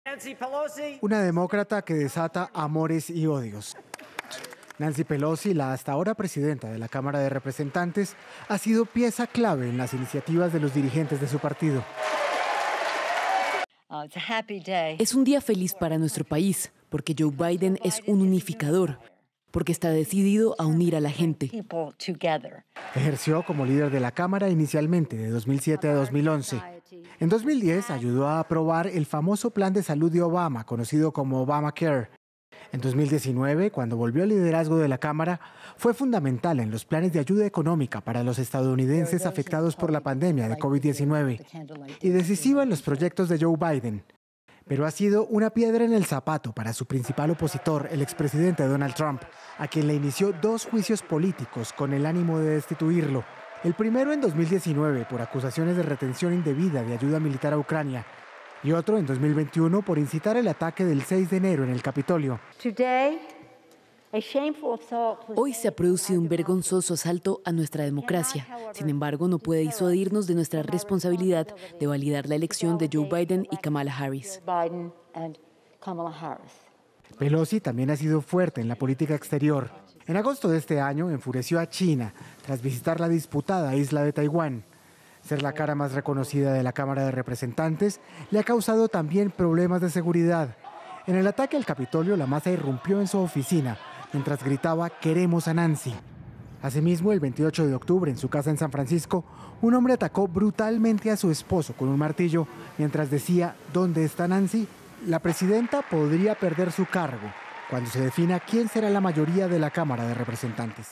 Una demócrata que desata amores y odios. Nancy Pelosi, la hasta ahora presidenta de la Cámara de Representantes, ha sido pieza clave en las iniciativas de los dirigentes de su partido. Es un día feliz para nuestro país, porque Joe Biden es un unificador, porque está decidido a unir a la gente. Ejerció como líder de la Cámara inicialmente de 2007 a 2011. En 2010 ayudó a aprobar el famoso plan de salud de Obama, conocido como Obamacare. En 2019, cuando volvió al liderazgo de la Cámara, fue fundamental en los planes de ayuda económica para los estadounidenses afectados por la pandemia de COVID-19 y decisiva en los proyectos de Joe Biden. Pero ha sido una piedra en el zapato para su principal opositor, el expresidente Donald Trump, a quien le inició 2 juicios políticos con el ánimo de destituirlo. El primero en 2019 por acusaciones de retención indebida de ayuda militar a Ucrania y otro en 2021 por incitar el ataque del 6 de enero en el Capitolio. Hoy se ha producido un vergonzoso asalto a nuestra democracia. Sin embargo, no puede disuadirnos de nuestra responsabilidad de validar la elección de Joe Biden y Kamala Harris. Pelosi también ha sido fuerte en la política exterior. En agosto de este año enfureció a China tras visitar la disputada isla de Taiwán. Ser la cara más reconocida de la Cámara de Representantes le ha causado también problemas de seguridad. En el ataque al Capitolio, la masa irrumpió en su oficina mientras gritaba "Queremos a Nancy". Asimismo, el 28 de octubre, en su casa en San Francisco, un hombre atacó brutalmente a su esposo con un martillo mientras decía "¿Dónde está Nancy?". La presidenta podría perder su cargo cuando se defina quién será la mayoría de la Cámara de Representantes.